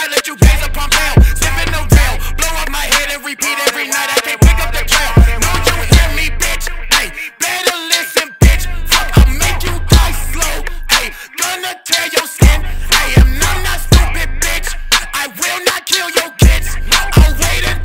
I let you pass upon pound, sipping no tail, blow up my head and repeat every night. I can't pick up the trail. Don't you hear me, bitch? Hey, better listen, bitch. Fuck, I'll make you die slow. Hey, gonna tear your skin. Hey, I'm not stupid, bitch. I will not kill your kids. I'll wait until